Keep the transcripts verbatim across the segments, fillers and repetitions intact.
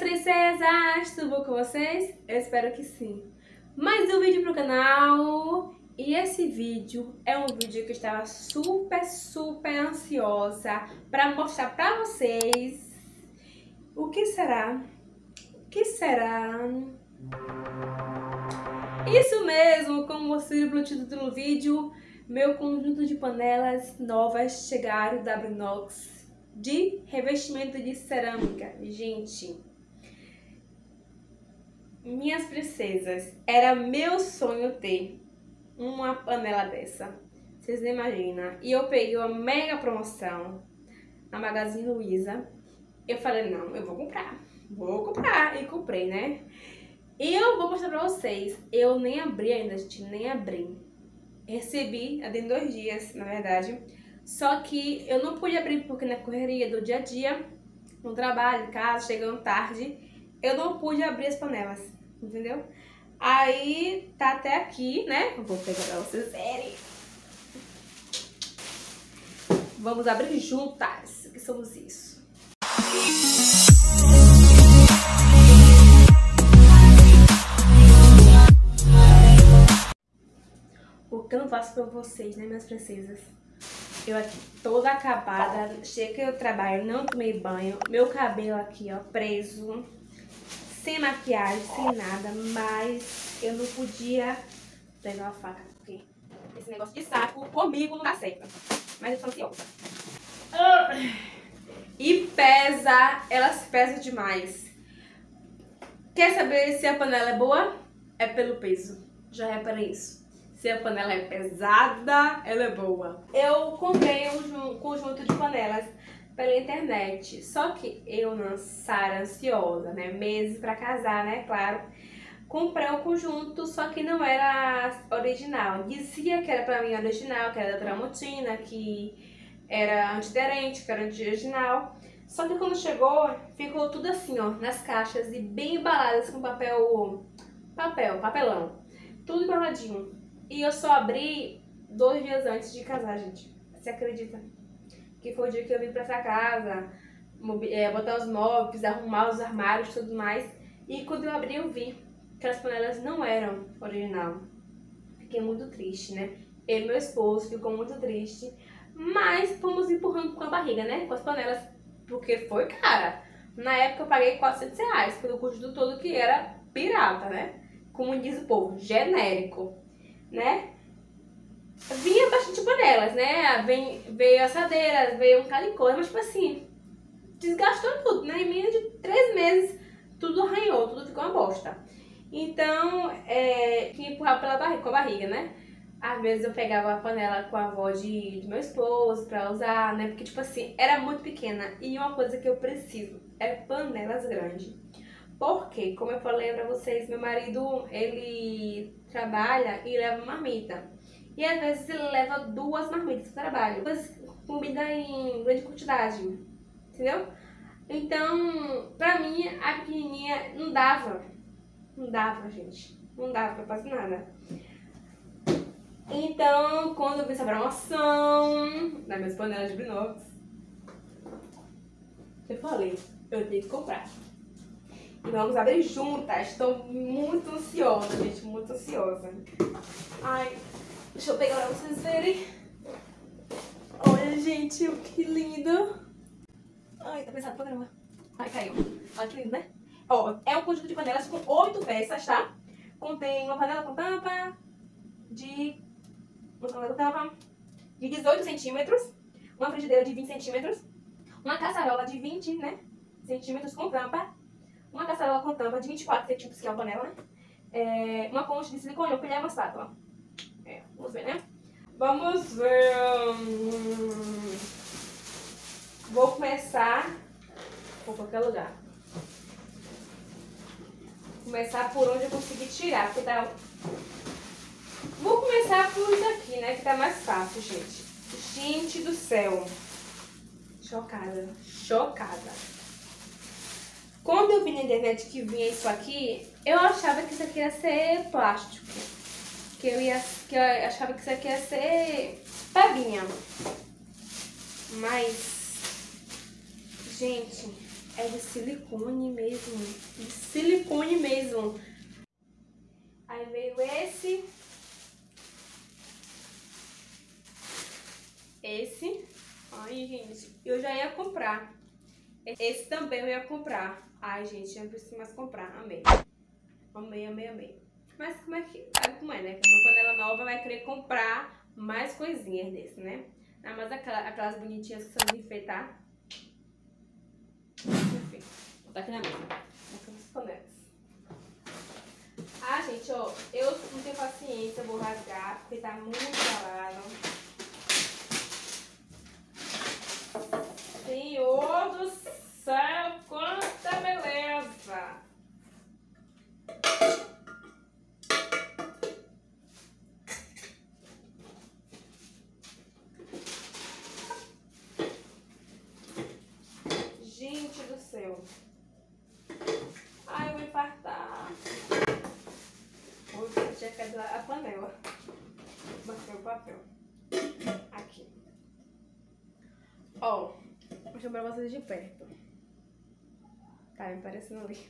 princesas, tudo bom com vocês? Eu espero que sim. Mais um vídeo pro canal. E esse vídeo é um vídeo que eu estava super, super ansiosa para mostrar pra vocês. O que será? O que será? Isso mesmo, como você viu pelo título do vídeo, meu conjunto de panelas novas chegaram da Brinox de revestimento de cerâmica. Gente, minhas princesas, era meu sonho ter uma panela dessa. Vocês não imaginam. E eu peguei uma mega promoção na Magazine Luiza. Eu falei, não, eu vou comprar. Vou comprar. E comprei, né? E eu vou mostrar pra vocês. Eu nem abri ainda, gente. Nem abri. Recebi, há dois dias, na verdade. Só que eu não pude abrir porque na correria do dia a dia, no trabalho, em casa, chegando tarde, eu não pude abrir as panelas, entendeu? Aí tá até aqui, né? Eu vou pegar pra vocês verem. Vamos abrir juntas, que somos isso. O que eu não faço pra vocês, né, minhas princesas? Eu aqui toda acabada, chega eu trabalho, não tomei banho, meu cabelo aqui, ó, preso, sem maquiagem, sem nada, mas eu não podia pegar uma faca, porque esse negócio de saco comigo não dá certo. Mas eu sou ansiosa. E pesa, elas pesam demais. Quer saber se a panela é boa? É pelo peso. Já reparei isso. Se a panela é pesada, ela é boa. Eu comprei um conjunto de panelas pela internet. Só que eu, Sara, ansiosa, né? Meses pra casar, né? Claro. Comprei o conjunto, só que não era original. Dizia que era pra mim original, que era da Tramontina, que era antiaderente, que era anti-original. Só que quando chegou, ficou tudo assim, ó, nas caixas e bem embaladas com papel, papel, papelão. Tudo embaladinho. E eu só abri dois dias antes de casar, gente. Você acredita? Que foi o dia que eu vim pra essa casa, é, botar os móveis, arrumar os armários e tudo mais. E quando eu abri, eu vi que as panelas não eram original. Fiquei muito triste, né? Eu e meu esposo ficou muito triste. Mas fomos empurrando com a barriga, né? Com as panelas, porque foi cara. Na época eu paguei quatrocentos reais pelo conjunto todo, que era pirata, né? Como diz o povo, genérico, né? Vinha bastante panelas, né? Vem, veio assadeiras, veio um calicô, mas tipo assim, desgastou tudo, né? Em menos de três meses, tudo arranhou, tudo ficou uma bosta. Então, é, tinha que empurrar pela barriga, com a barriga, né? Às vezes eu pegava a panela com a avó de, de meu esposo pra usar, né? Porque, tipo assim, era muito pequena. E uma coisa que eu preciso é panelas grandes. Porque, como eu falei pra vocês, meu marido, ele trabalha e leva marmita. E às vezes ele leva duas marmitas pro trabalho. Depois comida em grande quantidade, entendeu? Então, pra mim, a pequenininha não dava. Não dava, gente. Não dava pra fazer nada. Então, quando eu vi essa promoção das minhas panelas de Brinox, eu falei, eu tenho que comprar. E vamos abrir juntas. Estou muito ansiosa, gente. Muito ansiosa. Ai, deixa eu pegar pra vocês verem. Olha, gente, que lindo. Ai, tá pesado pra caramba. Ai, caiu. Olha que lindo, né? Ó, é um conjunto de panelas com oito peças, tá? Contém uma panela com tampa de... Uma panela com tampa de dezoito centímetros. Uma frigideira de vinte centímetros. Uma caçarola de vinte, né, centímetros com tampa. Uma caçarola com tampa de vinte e quatro centímetros, que é uma panela, né? É, uma concha de silicone, uma colher e uma espátula. É, vamos ver, né? Vamos ver... Hum, vou começar por qualquer lugar. Começar por onde eu consegui tirar, porque tá... Vou começar por isso aqui, né, que tá mais fácil, gente. Gente do céu. Chocada, chocada. Quando eu vi na internet que vinha isso aqui, eu achava que isso aqui ia ser plástico. Que eu, ia, que eu achava que isso aqui ia ser pevinha. Mas, gente, É de silicone mesmo. De silicone mesmo. Aí veio esse. Esse. Ai, gente, eu já ia comprar. Esse também eu ia comprar. Ai, gente, eu não preciso mais comprar. Amei. Amei, amei, amei. Mas como é que... Sabe como é, né? Com uma panela nova vai querer comprar mais coisinhas desse, né? Ah, mas aquelas, aquelas bonitinhas que são de enfeitar. Enfim, vou botar aqui na mesa. Essas panelas. Ah, gente, ó, eu não tenho paciência, eu vou rasgar, porque tá muito salado. Senhor do céu, quanta beleza! Gente do céu! Ai, eu vou infartar! Vou checar a panela. Bateu o papel. Aqui. Ó, vou mostrar pra vocês de perto. Tá me parecendo ali.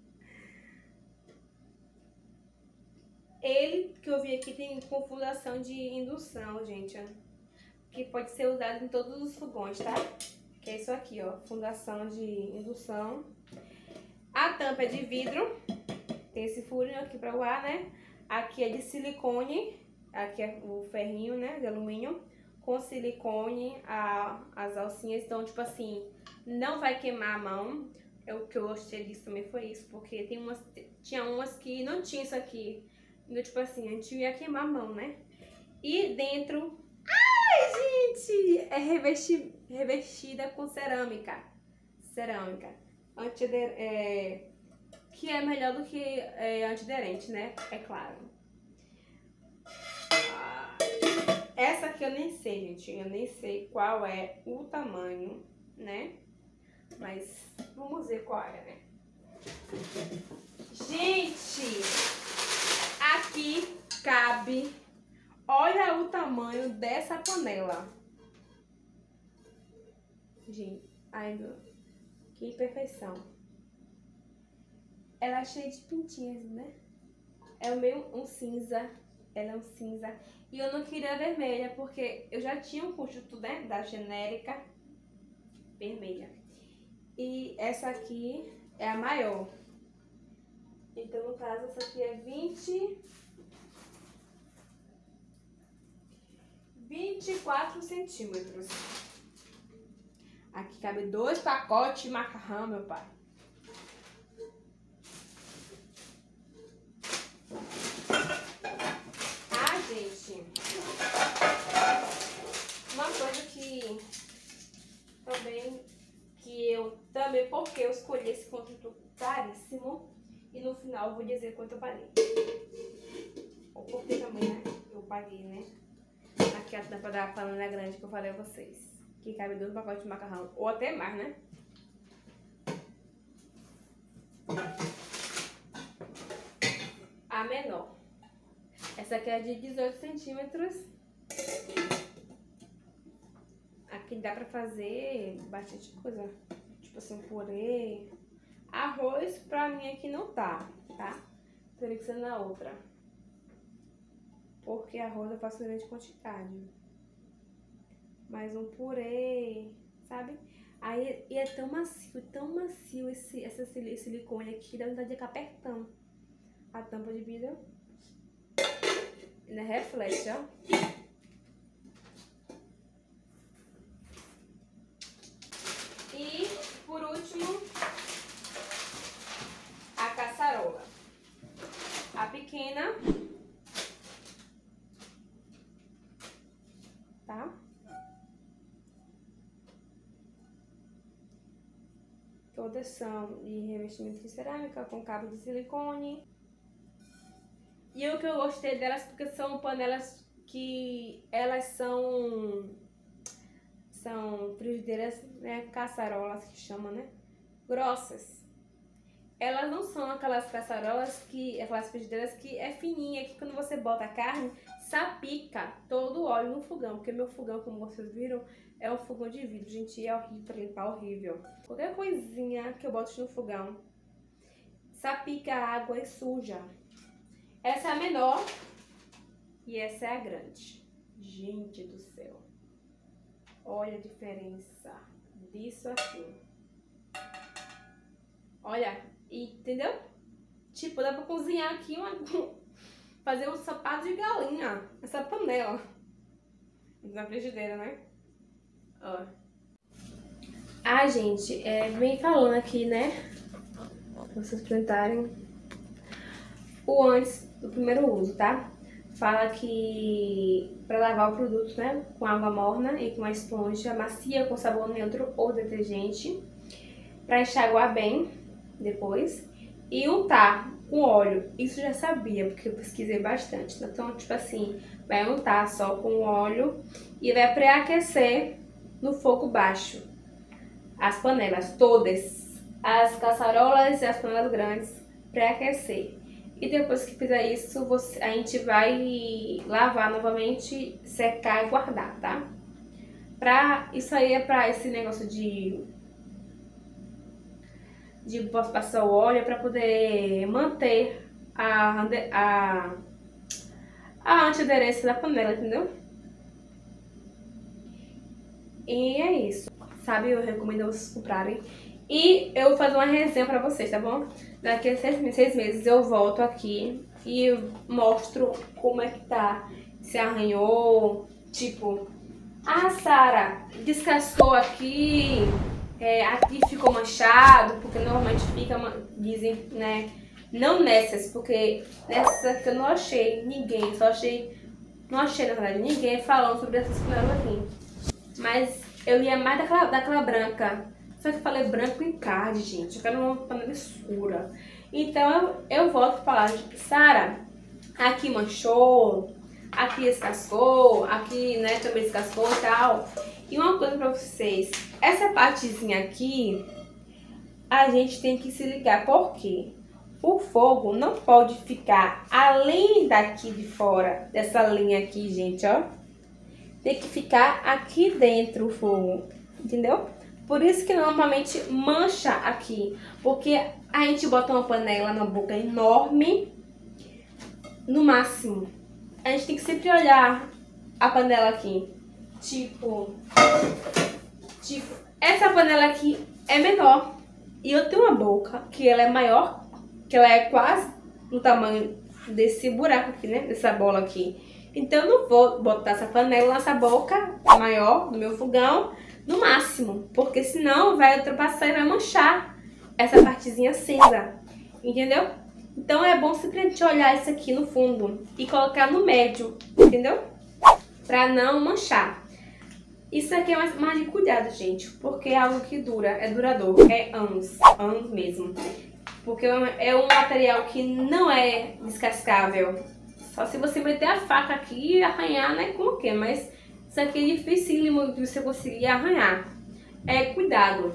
Ele que eu vi aqui tem com fundação de indução, gente, ó, que pode ser usado em todos os fogões, tá? Que é isso aqui, ó, fundação de indução. A tampa é de vidro, tem esse furinho aqui para o ar, né? Aqui é de silicone, aqui é o ferrinho, né, de alumínio, com silicone, a, as alcinhas, então, tipo assim, não vai queimar a mão. É o que eu gostei disso também foi isso, porque tem umas, tinha umas que não tinha isso aqui. Então, tipo assim, a gente ia queimar a mão, né? E dentro... Ai, gente! É revesti, revestida com cerâmica. Cerâmica. Antider, é, que é melhor do que é, antiderente, né? É claro. Ah, essa aqui eu nem sei, gente. Eu nem sei qual é o tamanho, né? Mas vamos ver qual é, né? Gente! Aqui cabe, olha o tamanho dessa panela. Gente, ainda, que perfeição. Ela é cheia de pintinhas, né? É o meio um cinza, ela é um cinza. E eu não queria vermelha, porque eu já tinha um conjunto, né, da genérica vermelha. E essa aqui é a maior. Então, no caso, essa aqui é vinte... vinte e quatro centímetros. Aqui cabe dois pacotes de macarrão, meu pai. Ah, gente. Uma coisa que também, que eu também, porque eu escolhi esse conjunto caríssimo. E no final eu vou dizer quanto eu paguei. Ou porque também, né? Eu paguei, né? Aqui a tampa da panela grande que eu falei a vocês. Que cabe dois pacotes de macarrão. Ou até mais, né? A menor. Essa aqui é de dezoito centímetros. Aqui dá pra fazer bastante coisa. Tipo assim, purê. Arroz pra mim aqui não tá, tá? Teria que ser na outra. Porque arroz eu faço grande quantidade. Mas um purê, sabe? Aí e é tão macio, tão macio esse, essa silicone aqui, dá vontade de ficar apertando a tampa de vidro. Ainda reflete, ó. E, por último, a caçarola. A pequena, tá? Todas são de revestimento de cerâmica com cabo de silicone. E o que eu gostei delas porque são panelas que elas são são frigideiras, né, caçarolas que chama, né, grossas. Elas não são aquelas caçarolas que, aquelas frigideiras que é fininha, que quando você bota a carne, sapica todo o óleo no fogão, porque meu fogão, como vocês viram, É um fogão de vidro, gente, e é horrível pra limpar, horrível. Qualquer coisinha que eu boto no fogão, sapica a água e suja. Essa é a menor e essa é a grande. Gente do céu. Olha a diferença disso aqui. Olha, entendeu? Tipo, dá pra cozinhar aqui, uma, fazer um sapato de galinha. Essa panela. Na frigideira, né? Ó. Ah, gente, é, vem falando aqui, né? Pra vocês experimentarem o antes do primeiro uso, tá? Fala que pra lavar o produto, né? Com água morna e com uma esponja macia com sabor neutro ou detergente. Pra enxaguar bem depois. E untar com óleo. Isso eu já sabia, porque eu pesquisei bastante. Então, tipo assim, vai untar só com óleo e vai pré-aquecer no fogo baixo. As panelas todas, as caçarolas e as panelas grandes, pré-aquecer. E depois que fizer isso, você, a gente vai lavar novamente, secar e guardar, tá? Pra, isso aí é pra esse negócio de... de passar o óleo, para poder manter a, a, a antiaderência da panela, entendeu? E é isso, sabe? Eu recomendo vocês comprarem. E eu vou fazer uma resenha pra vocês, tá bom? Daqui a seis, seis meses eu volto aqui e mostro como é que tá. Se arranhou, tipo... Ah, Sara, descascou aqui... É, aqui ficou manchado, porque normalmente fica, dizem, né, não nessas, porque nessas que eu não achei ninguém, só achei, não achei na verdade ninguém falando sobre essas panelas aqui. Mas eu ia mais daquela, daquela branca, só que eu falei branco e card, gente, eu quero uma panela escura. Então eu, eu volto pra falar, Sara, aqui manchou, aqui descascou, aqui, né, também descascou e tal. E uma coisa pra vocês, essa partezinha aqui, a gente tem que se ligar, porque o fogo não pode ficar além daqui de fora, dessa linha aqui, gente, ó. Tem que ficar aqui dentro o fogo, entendeu? Por isso que normalmente mancha aqui, porque a gente bota uma panela na boca enorme, no máximo. A gente tem que sempre olhar a panela aqui. Tipo, tipo, essa panela aqui é menor. E eu tenho uma boca que ela é maior, que ela é quase do tamanho desse buraco aqui, né? Dessa bola aqui. Então eu não vou botar essa panela nessa boca maior do meu fogão no máximo. Porque senão vai ultrapassar e vai manchar essa partezinha cinza. Entendeu? Então é bom simplesmente olhar isso aqui no fundo e colocar no médio, entendeu? Pra não manchar. Isso aqui é mais, mais de cuidado, gente, porque é algo que dura, é duradouro, é anos, anos mesmo. Porque é um material que não é descascável. Só se você meter a faca aqui e arranhar, né, com o quê? Mas isso aqui é dificílimo de você conseguir arranhar. É cuidado.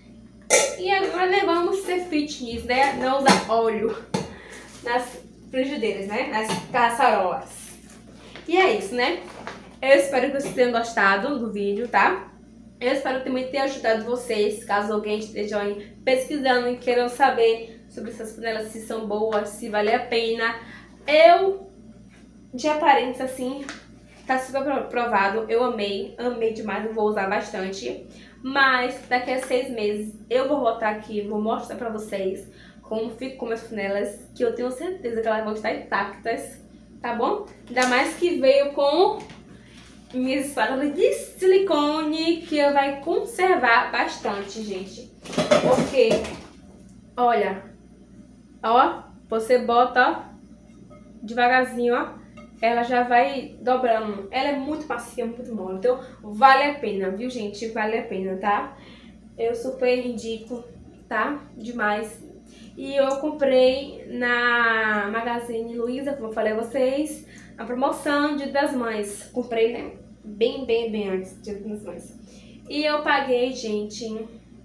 E agora, né, vamos ser fitness, né, não usar óleo nas frigideiras, né, nas caçarolas. E é isso, né? Eu espero que vocês tenham gostado do vídeo, tá? Eu espero também ter ajudado vocês, caso alguém esteja pesquisando e queiram saber sobre essas panelas, se são boas, se vale a pena. Eu, de aparência assim, tá super provado, eu amei, amei demais, eu vou usar bastante. Mas daqui a seis meses eu vou voltar aqui, vou mostrar pra vocês como ficam minhas panelas, que eu tenho certeza que elas vão estar intactas, tá bom? Ainda mais que veio com minhas espátulas de silicone, que vai conservar bastante, gente. Porque, olha, ó, você bota, ó, devagarzinho, ó, ela já vai dobrando. Ela é muito macia, muito mole, então vale a pena, viu, gente? Vale a pena, tá? Eu super indico, tá? Demais. E eu comprei na Magazine Luiza, como eu falei a vocês, a promoção de Dia das Mães. Comprei, né? Bem, bem, bem antes do Dia das Mães. E eu paguei, gente,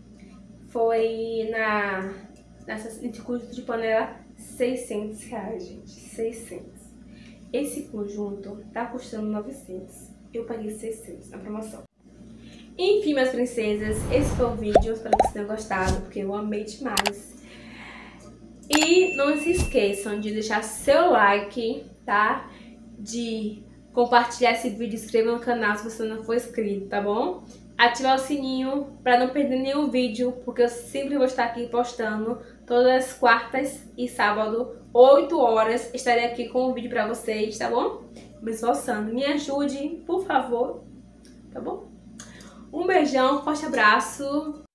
foi na nessa conjunto de panela seiscentos reais, gente. seiscentos. Esse conjunto tá custando novecentos. Eu paguei seiscentos na promoção. Enfim, minhas princesas, esse foi o vídeo. Espero que vocês tenham gostado, porque eu amei demais. E não se esqueçam de deixar seu like, tá? De compartilhar esse vídeo, inscrever no canal se você não for inscrito, tá bom? Ativar o sininho para não perder nenhum vídeo, porque eu sempre vou estar aqui postando todas as quartas e sábado, oito horas, estarei aqui com um vídeo para vocês, tá bom? Me esforçando, me ajude, por favor, tá bom? Um beijão, forte abraço.